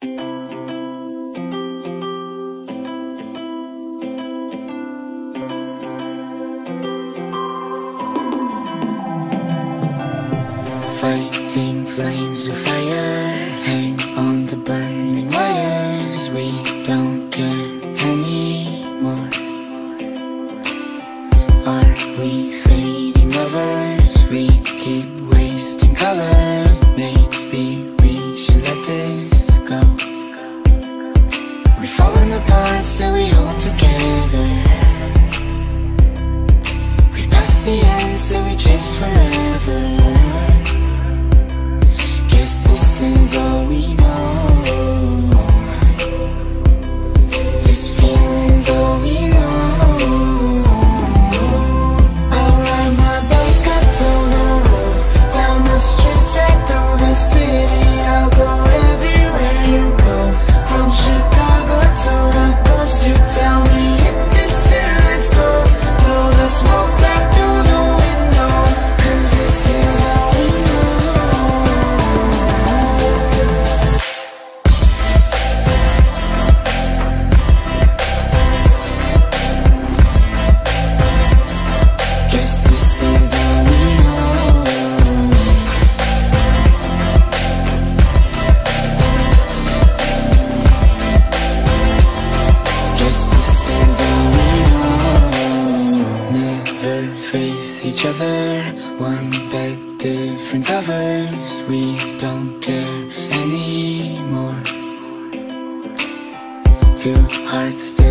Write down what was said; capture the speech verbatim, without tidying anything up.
Fighting flames of fire, hang on to burning wires. We don't care anymore. Are we fading lovers? We keep wasting colors. Maybe we should let this go. We've fallen apart, still we hold together. We've passed the end, still we chase forever. This is all we know. This feeling's all we know. I'll ride my bike up to the road, down the streets, right through the city. I'll go everywhere you go, from Chicago to the coast. You tell me hit this and let's go. Blow the smoke right through the window, 'cause this is all we know. Each other, one bed, different covers. We don't care anymore. Two hearts still